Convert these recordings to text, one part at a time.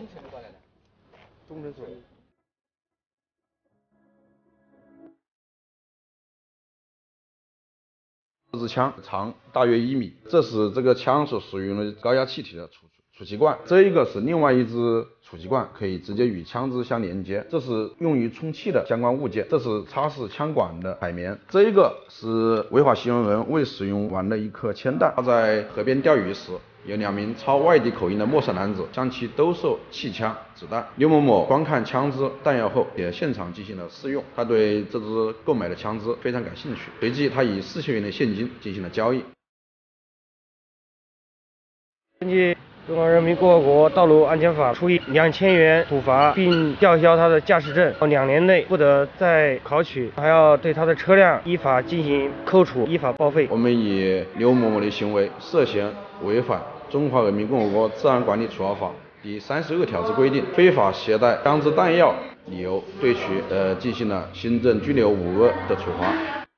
中诊所。 这支枪长大约1米，这个枪是使用了高压气体的储气罐，这一个是另外一支储气罐，可以直接与枪支相连接，这是用于充气的相关物件，这是擦拭枪管的海绵，这一个是违法行为人未使用完的一颗铅弹，他在河边钓鱼时，有2名操外地口音的陌生男子将其兜售气枪、子弹。刘某某观看枪支弹药后，也现场进行了试用，他对这支购买的枪支非常感兴趣，随即他以4000元的现金进行了交易。 根据《中华人民共和国道路安全法》，处以2000元处罚，并吊销他的驾驶证，2年内不得再考取，还要对他的车辆依法进行扣除、依法报废。 我们以刘某某的行为涉嫌违反《中华人民共和国治安管理处罚法》第32条之规定，非法携带枪支弹药理由，对其进行了行政拘留5个月的处罚。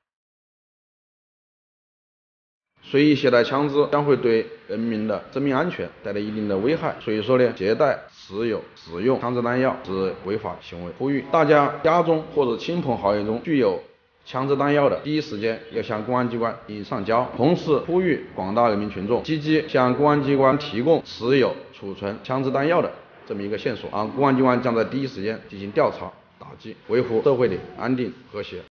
随意携带枪支将会对人民的生命安全带来一定的危害，所以说呢，携带、持有、使用枪支弹药是违法行为。呼吁大家家中或者亲朋好友中具有枪支弹药的，第一时间要向公安机关进行上交。同时呼吁广大人民群众积极向公安机关提供持有、储存枪支弹药的这么一个线索，公安机关将在第一时间进行调查打击，维护社会的安定和谐。